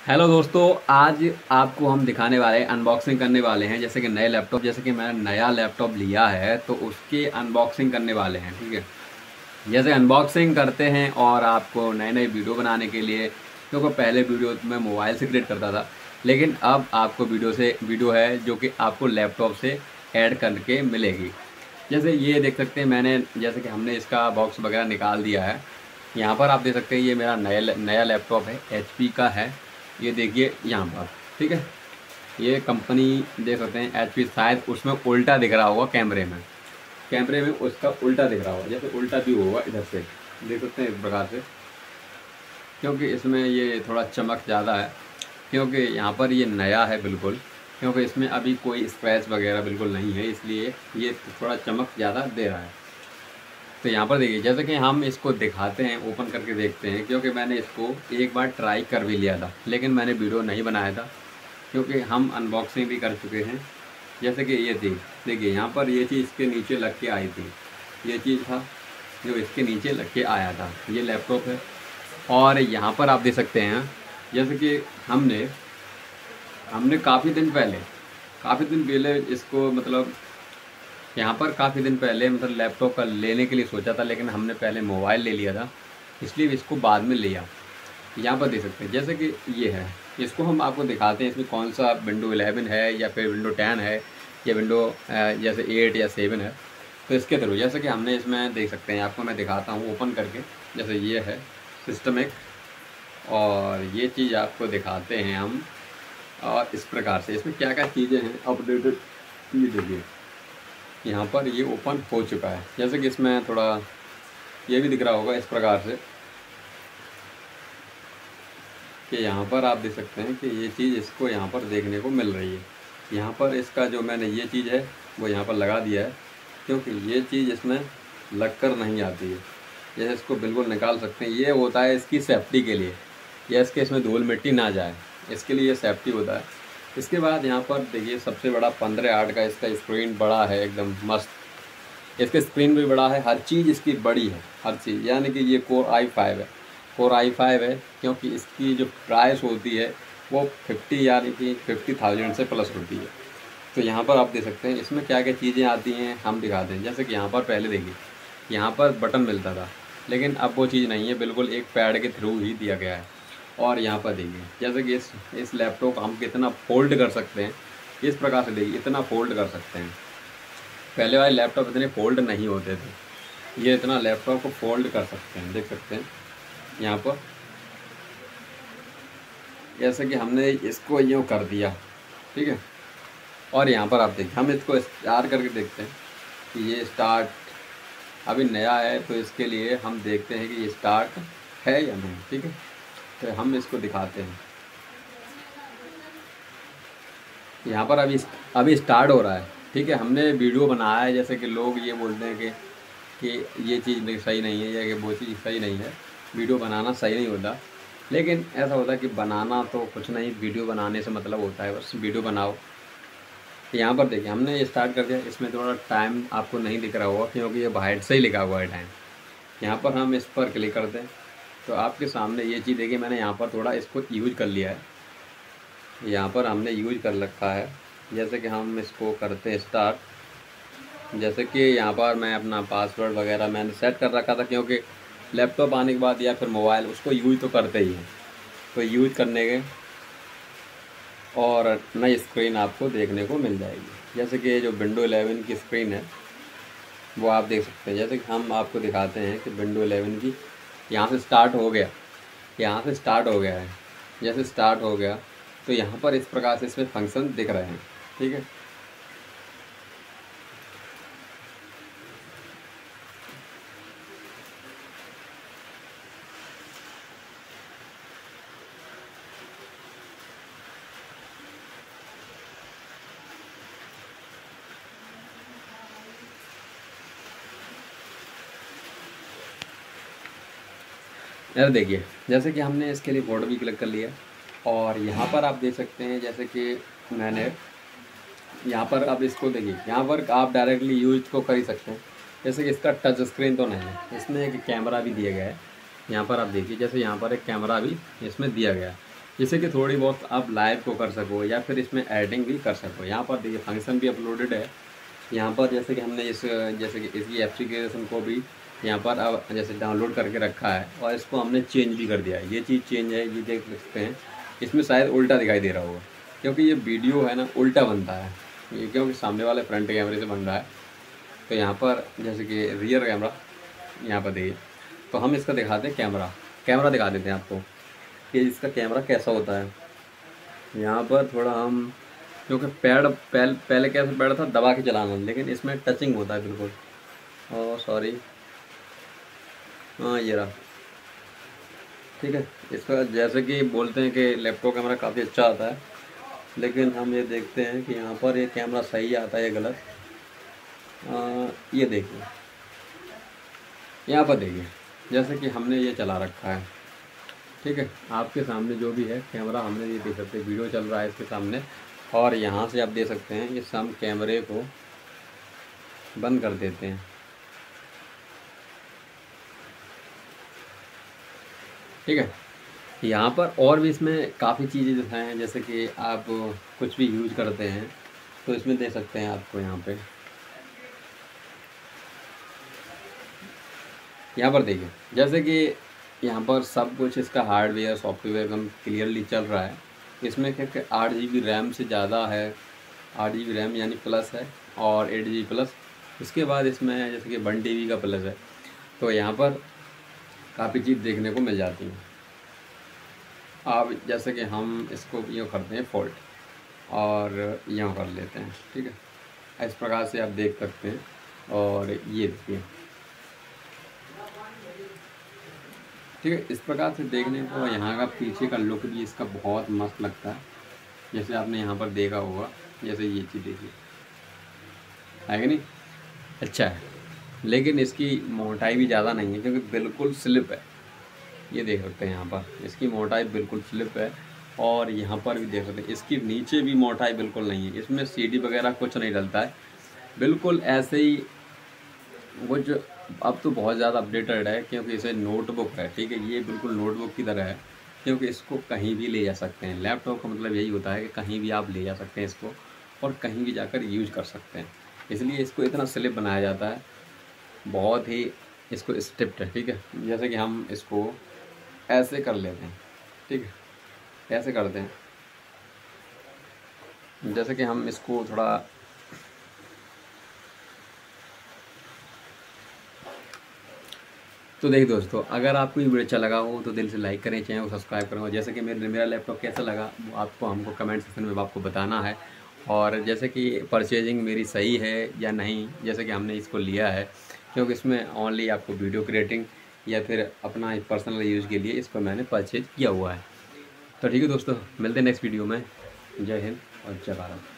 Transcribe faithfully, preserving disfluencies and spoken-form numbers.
Hello दोस्तों, आज आपको हम दिखाने वाले हैं, अनबॉक्सिंग करने वाले हैं। जैसे कि नए लैपटॉप, जैसे कि मैंने नया लैपटॉप लिया है तो उसकी अनबॉक्सिंग करने वाले हैं। ठीक है, जैसे अनबॉक्सिंग करते हैं और आपको नए नए वीडियो बनाने के लिए, क्योंकि पहले वीडियो मैं मोबाइल से क्रिएट करता था, लेकिन अब आपको वीडियो से वीडियो है जो कि आपको लैपटॉप से ऐड करके मिलेगी। जैसे ये देख सकते हैं, मैंने जैसे कि हमने इसका बॉक्स वगैरह निकाल दिया है। यहाँ पर आप देख सकते हैं, ये मेरा नया नया लैपटॉप है, एचपी का है। ये देखिए यहाँ पर, ठीक है। ये कंपनी देख सकते हैं एचपी, शायद उसमें उल्टा दिख रहा होगा, कैमरे में कैमरे में उसका उल्टा दिख रहा होगा, जैसे उल्टा भी होगा इधर से देख सकते हैं इस प्रकार से, क्योंकि इसमें ये थोड़ा चमक ज़्यादा है, क्योंकि यहाँ पर ये नया है बिल्कुल, क्योंकि इसमें अभी कोई स्क्रैच वगैरह बिल्कुल नहीं है, इसलिए ये थोड़ा चमक ज़्यादा दे रहा है। तो यहाँ पर देखिए, जैसे कि हम इसको दिखाते हैं, ओपन करके देखते हैं, क्योंकि मैंने इसको एक बार ट्राई कर भी लिया था, लेकिन मैंने वीडियो नहीं बनाया था, क्योंकि हम अनबॉक्सिंग भी कर चुके हैं। जैसे कि ये थी, देखिए यहाँ पर ये चीज़ इसके नीचे लग के आई थी, ये चीज़ था जो इसके नीचे लग के आया था, ये लैपटॉप है। और यहाँ पर आप देख सकते हैं, जैसे कि हमने हमने काफ़ी दिन पहले काफ़ी दिन पहले इसको, मतलब यहाँ पर काफ़ी दिन पहले मतलब लैपटॉप का लेने के लिए सोचा था, लेकिन हमने पहले मोबाइल ले लिया था, इसलिए इसको बाद में लिया। यहाँ पर देख सकते हैं, जैसे कि ये है, इसको हम आपको दिखाते हैं इसमें कौन सा विंडो इलेवन है या फिर विंडो टेन है या विंडो जैसे एट या सेवन है। तो इसके थ्रू जैसे कि हमने इसमें देख सकते हैं, आपको मैं दिखाता हूँ ओपन करके। जैसे ये है सिस्टम एक, और ये चीज़ आपको दिखाते हैं हम, और इस प्रकार से इसमें क्या क्या चीज़ें हैं अपडेटेड, ये देखिए यहाँ पर ये ओपन हो चुका है। जैसे कि इसमें थोड़ा ये भी दिख रहा होगा इस प्रकार से, कि यहाँ पर आप देख सकते हैं कि ये चीज़ इसको यहाँ पर देखने को मिल रही है। यहाँ पर इसका जो मैंने ये चीज़ है वो यहाँ पर लगा दिया है, क्योंकि ये चीज़ इसमें लग कर नहीं आती है। जैसे इसको बिल्कुल निकाल सकते हैं, ये होता है इसकी सेफ्टी के लिए, या इसके इसमें धूल मिट्टी ना जाए, इसके लिए सेफ्टी होता है। इसके बाद यहाँ पर देखिए, सबसे बड़ा पंद्रह आठ का इसका स्क्रीन बड़ा है, एकदम मस्त। इसका स्क्रीन भी बड़ा है, हर चीज़ इसकी बड़ी है, हर चीज़। यानी कि ये कोर आई फाइव है, कोर आई फाइव है, क्योंकि इसकी जो प्राइस होती है वो फिफ्टी यानी कि फिफ्टी थाउजेंड से प्लस होती है। तो यहाँ पर आप देख सकते हैं इसमें क्या क्या चीज़ें आती हैं, हम दिखाते हैं। जैसे कि यहाँ पर पहले देखिए, यहाँ पर बटन मिलता था, लेकिन अब वो चीज़ नहीं है, बिल्कुल एक पैड के थ्रू ही दिया गया है। और यहाँ पर देखिए, जैसे कि इस इस लैपटॉप हम कितना फोल्ड कर सकते हैं, इस प्रकार से देखिए इतना फोल्ड कर सकते हैं। पहले वाले लैपटॉप इतने फोल्ड नहीं होते थे, ये इतना लैपटॉप को फोल्ड कर सकते हैं, देख सकते हैं यहाँ पर। जैसे कि हमने इसको यूँ कर दिया, ठीक है। और यहाँ पर आप देखिए, हम इसको स्टार्ट करके देखते हैं कि ये स्टार्ट अभी नया है, तो इसके लिए हम देखते हैं कि ये स्टार्ट है या नहीं, ठीक है। तो हम इसको दिखाते हैं, यहाँ पर अभी अभी स्टार्ट हो रहा है, ठीक है। हमने वीडियो बनाया है, जैसे कि लोग ये बोलते हैं कि कि ये चीज़ नहीं सही नहीं है या कि वो चीज़ सही नहीं है, वीडियो बनाना सही नहीं होता। लेकिन ऐसा होता है कि बनाना तो कुछ नहीं, वीडियो बनाने से मतलब होता है, बस वीडियो बनाओ। तो यहाँ पर देखिए, हमने स्टार्ट कर दिया। इसमें थोड़ा टाइम आपको नहीं दिख रहा होगा, क्योंकि ये बाहर से ही लिखा हुआ है टाइम। यहाँ पर हम इस पर क्लिक करते हैं, तो आपके सामने ये चीज़ देखिए, मैंने यहाँ पर थोड़ा इसको यूज कर लिया है, यहाँ पर हमने यूज कर रखा है। जैसे कि हम इसको करते हैं स्टार्ट, जैसे कि यहाँ पर मैं अपना पासवर्ड वगैरह मैंने सेट कर रखा था, क्योंकि लैपटॉप आने के बाद या फिर मोबाइल उसको यूज तो करते ही हैं, तो यूज करने के और नई स्क्रीन आपको देखने को मिल जाएगी। जैसे कि जो विंडो इलेवन की स्क्रीन है वो आप देख सकते हैं। जैसे कि हम आपको दिखाते हैं कि विंडो इलेवन की यहाँ से स्टार्ट हो गया, यहाँ से स्टार्ट हो गया है। जैसे स्टार्ट हो गया तो यहाँ पर इस प्रकार से इसमें फंक्शन दिख रहे हैं, ठीक है। यार देखिए, जैसे कि हमने इसके लिए फ़ोटो भी क्लिक कर लिया, और यहाँ पर आप देख सकते हैं, जैसे कि मैंने यहाँ पर अब इसको देखिए, यहाँ पर आप डायरेक्टली यूज को कर ही सकते हैं। जैसे कि इसका टच स्क्रीन तो नहीं है, इसमें एक कैमरा भी दिया गया है। यहाँ पर आप देखिए, जैसे यहाँ पर एक कैमरा भी इसमें दिया गया है। जिससे कि थोड़ी बहुत आप लाइव को कर सको या फिर इसमें एडिटिंग भी कर सको। यहाँ पर देखिए फंक्शन भी अपलोडेड है। यहाँ पर जैसे कि हमने इस जैसे कि इसकी एप्लीकेशन को भी यहाँ पर अब जैसे डाउनलोड करके रखा है और इसको हमने चेंज भी कर दिया है। ये चीज़ चेंज है, ये देख सकते हैं। इसमें शायद उल्टा दिखाई दे रहा होगा क्योंकि ये वीडियो है ना उल्टा बनता है, ये क्योंकि सामने वाले फ्रंट कैमरे से बन रहा है। तो यहाँ पर जैसे कि रियर कैमरा यहाँ पर देखिए, तो हम इसका दिखाते हैं कैमरा कैमरा दिखा देते हैं आपको कि इसका कैमरा कैसा होता है। यहाँ पर थोड़ा हम, क्योंकि पैड पहले पहले कैसे पैड था दबा के चलाना, लेकिन इसमें टचिंग होता है बिल्कुल। और सॉरी, हाँ ये रहा, ठीक है। इसका जैसे कि बोलते हैं कि लैपटॉप कैमरा काफ़ी अच्छा आता है, लेकिन हम ये देखते हैं कि यहाँ पर ये कैमरा सही आता है या गलत। आ, ये देखिए, यहाँ पर देखिए जैसे कि हमने ये चला रखा है, ठीक है। आपके सामने जो भी है कैमरा हमने ये देख सकते हैं, वीडियो चल रहा है इसके सामने, और यहाँ से आप देख सकते हैं कि हम कैमरे को बंद कर देते हैं, ठीक है। यहाँ पर और भी इसमें काफ़ी चीज़ें जो हैं, जैसे कि आप कुछ भी यूज करते हैं तो इसमें दे सकते हैं आपको। यहाँ पे यहाँ पर देखिए जैसे कि यहाँ पर सब कुछ इसका हार्डवेयर सॉफ्टवेयर एकदम क्लियरली चल रहा है। इसमें क्या आठ जी बी रैम से ज़्यादा है, आठ जी बी रैम यानी प्लस है, और एट जी प्लस। उसके बाद इसमें जैसे कि वन टी बी का प्लस है। तो यहाँ पर काफ़ी चीज़ देखने को मिल जाती है। अब जैसे कि हम इसको यूँ करते हैं फोल्ड और यूँ कर लेते हैं, ठीक है। इस प्रकार से आप देख सकते हैं। और ये देखिए, ठीक है। इस प्रकार से देखने को यहाँ का पीछे का लुक भी इसका बहुत मस्त लगता है, जैसे आपने यहाँ पर देखा होगा। जैसे ये चीज़ देखिए, है कि नहीं, अच्छा है। लेकिन इसकी मोटाई भी ज़्यादा नहीं है क्योंकि बिल्कुल स्लिप है। ये देख सकते हैं यहाँ पर इसकी मोटाई बिल्कुल स्लिप है, और यहाँ पर भी देख सकते हैं इसकी नीचे भी मोटाई बिल्कुल नहीं है। इसमें सीडी वगैरह कुछ नहीं डलता है, बिल्कुल ऐसे ही कुछ। अब तो बहुत ज़्यादा अपडेटेड है क्योंकि इसे नोटबुक है, ठीक है। ये बिल्कुल नोटबुक की तरह है क्योंकि इसको कहीं भी ले जा सकते हैं। लैपटॉप का मतलब यही होता है कि कहीं भी आप ले जा सकते हैं इसको, और कहीं भी जाकर यूज कर सकते हैं। इसलिए इसको इतना स्लिप बनाया जाता है, बहुत ही इसको स्ट्रिप्ट है, ठीक है। जैसे कि हम इसको ऐसे कर लेते हैं, ठीक है, ऐसे करते हैं। जैसे कि हम इसको थोड़ा तो देखिए दोस्तों, अगर आपको ये वीडियो अच्छा लगा हो तो दिल से लाइक करें, चैनल को सब्सक्राइब करें। और जैसे कि मेरे मेरा लैपटॉप कैसा लगा वो आपको हमको कमेंट सेक्शन में आपको बताना है। और जैसे कि परचेजिंग मेरी सही है या नहीं, जैसे कि हमने इसको लिया है क्योंकि इसमें ओनली आपको वीडियो क्रिएटिंग या फिर अपना पर्सनल यूज़ के लिए इसको मैंने परचेज किया हुआ है। तो ठीक है दोस्तों, मिलते हैं नेक्स्ट वीडियो में। जय हिंद और जय भारत।